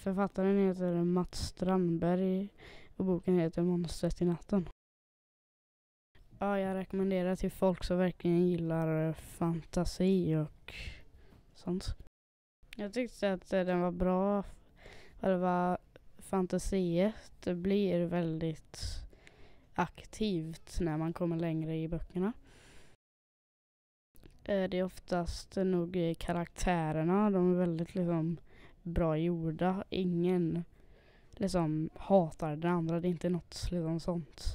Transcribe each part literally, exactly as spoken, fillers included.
författaren heter Mats Strandberg och boken heter Monstret i natten. Ja, jag rekommenderar till folk som verkligen gillar fantasi och sånt. Jag tyckte att den var bra. Själva fantasiet det blir väldigt aktivt när man kommer längre i böckerna. Det är oftast nog karaktärerna, de är väldigt liksom bra gjorda. Ingen liksom hatar den andra, det är inte något liksom sånt.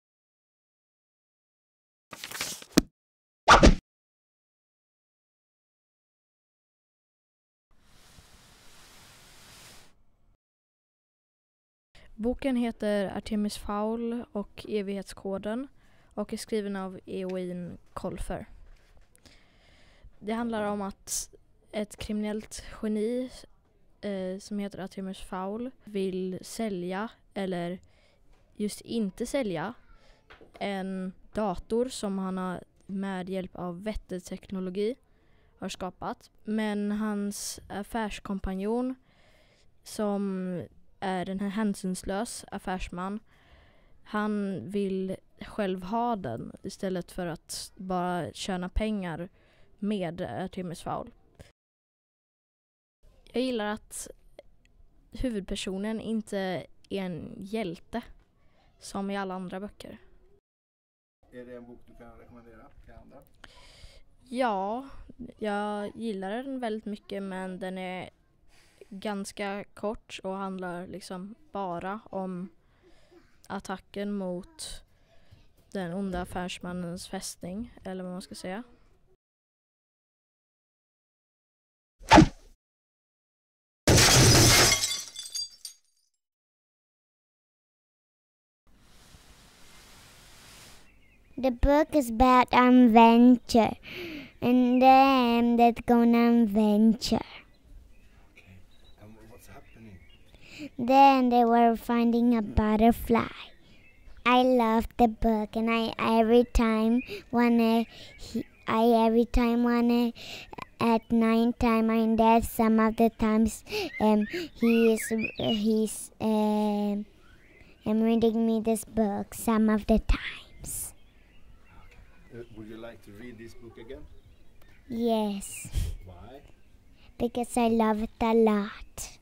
Boken heter Artemis Fowl och Evighetskoden och är skriven av Eowyn Colfer. Det handlar om att ett kriminellt geni eh, som heter Artemis Fowl vill sälja, eller just inte sälja, en dator som han har med hjälp av vätteteknologi har skapat. Men hans affärskompanjon som är en hänsynslös affärsman, han vill själv ha den istället för att bara tjäna pengar med Artemis Fowl. Jag gillar att huvudpersonen inte är en hjälte som i alla andra böcker. Är det en bok du kan rekommendera till andra? Ja, jag gillar den väldigt mycket, men den är ganska kort och handlar liksom bara om attacken mot den onda affärsmannens fästning, eller vad man ska säga. The book is about adventure, and then they go on adventure. Okay. And what's happening? Then they were finding a butterfly. I love the book, and I every time wanna, he, I every time wanna at night time. And that some of the times, um, he is he's um, um, reading me this book some of the times. Uh, would you like to read this book again? Yes, Why? because I love it a lot.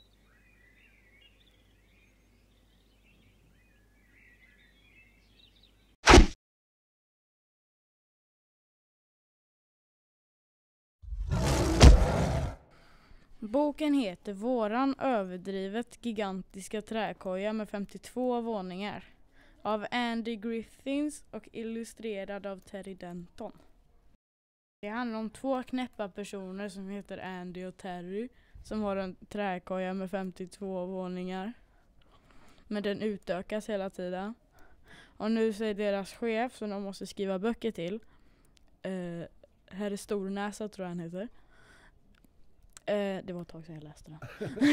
Boken heter Våran överdrivet gigantiska träkoja med femtiotvå våningar av Andy Griffiths och illustrerad av Terry Denton. Det handlar om två knäppa personer som heter Andy och Terry som har en träkoja med femtiotvå våningar. Men den utökas hela tiden. Och nu säger deras chef som de måste skriva böcker till, uh, Herr Stornäsa tror jag han heter. Uh, det var ett tag sedan jag läste den.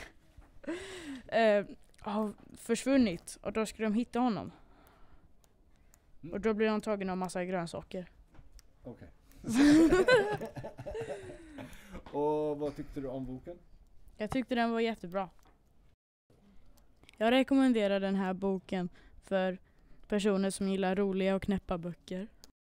uh, har försvunnit och då ska de hitta honom. Mm. Och då blir de tagna av massa grönsaker. Okej. Och vad tyckte du om boken? Jag tyckte den var jättebra. Jag rekommenderar den här boken för personer som gillar roliga och knäppa böcker.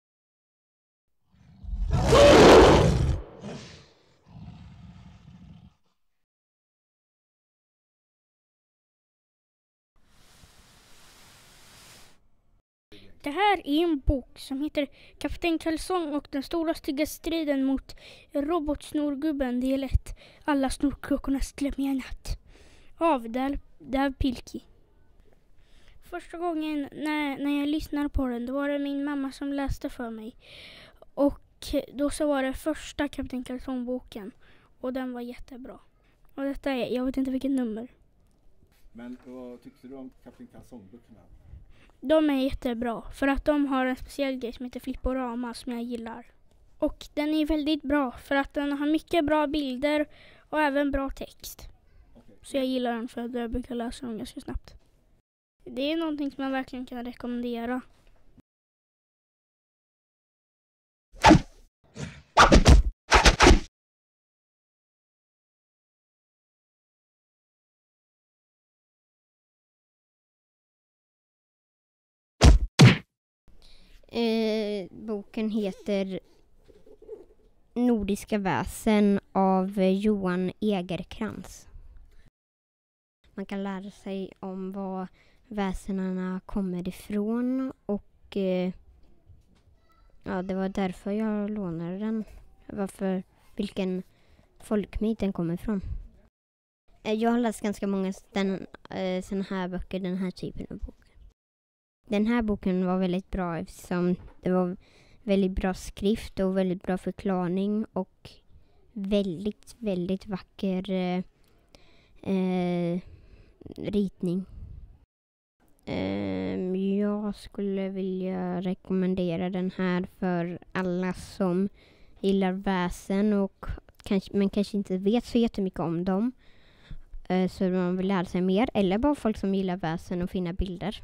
Det här är en bok som heter Kapten Kalsong och den stora stygga striden mot robotsnorgubben del ett. Alla snorklockornas glömmiga natt. Av Dav, Dav Pilkey. Första gången när, när jag lyssnade på den, då var det min mamma som läste för mig. Och då så var det första Kapten Kalsong-boken. Och den var jättebra. Och detta är, jag vet inte vilket nummer. Men vad tyckte du om Kapten Kalsong-böckerna? De är jättebra för att de har en speciell grej som heter Flipporama som jag gillar. Och den är väldigt bra för att den har mycket bra bilder och även bra text. Okay. Så jag gillar den för att jag brukar läsa dem ganska snabbt. Det är någonting som man verkligen kan rekommendera. Eh, boken heter Nordiska väsen av Johan Egerkrans. Man kan lära sig om var väsena kommer ifrån och eh, ja, det var därför jag lånade den. Varför, vilken folkmyt den kommer ifrån. Eh, jag har läst ganska många den, eh, såna här böcker, den här typen av bok. Den här boken var väldigt bra eftersom det var väldigt bra skrift och väldigt bra förklaring och väldigt, väldigt vacker eh, eh, ritning. Eh, jag skulle vilja rekommendera den här för alla som gillar väsen och kanske, men kanske inte vet så jättemycket om dem. Eh, så man vill lära sig mer. Eller bara folk som gillar väsen och fina bilder.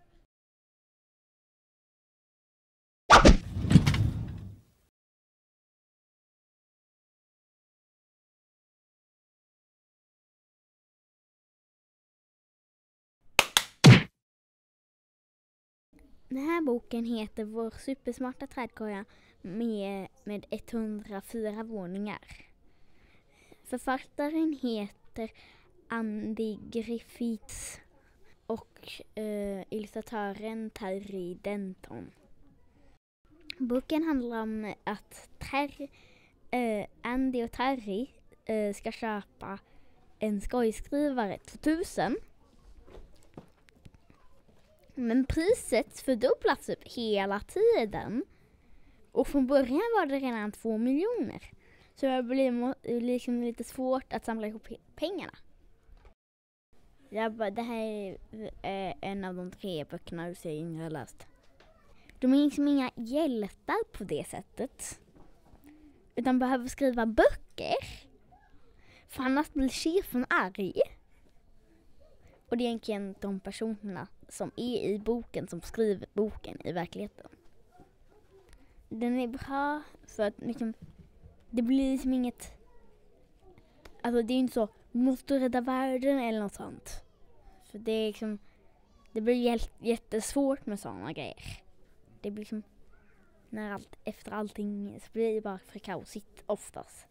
Den här boken heter Vår supersmarta trädkoja med, med etthundrafyra våningar. Författaren heter Andy Griffiths och eh, illustratören Terry Denton. Boken handlar om att Ter, eh, Andy och Terry eh, ska köpa en skojskrivare tvåtusen. Men priset fördubblas upp hela tiden. Och från början var det redan två miljoner. Så det blir liksom lite svårt att samla ihop pengarna. Jag bara, det här är en av de tre böckerna du säger jag har läst. De är liksom inga hjältar på det sättet. Utan behöver skriva böcker. För annars blir chefen arg. Och det är egentligen de personerna som är i boken som skriver boken i verkligheten. Den är bra för att liksom, det blir liksom inget... Alltså det är inte så, måste rädda världen eller något sånt. För det är liksom, det blir jättesvårt med sådana grejer. Det blir liksom, när allt, efter allting så blir det bara för kaosigt oftast.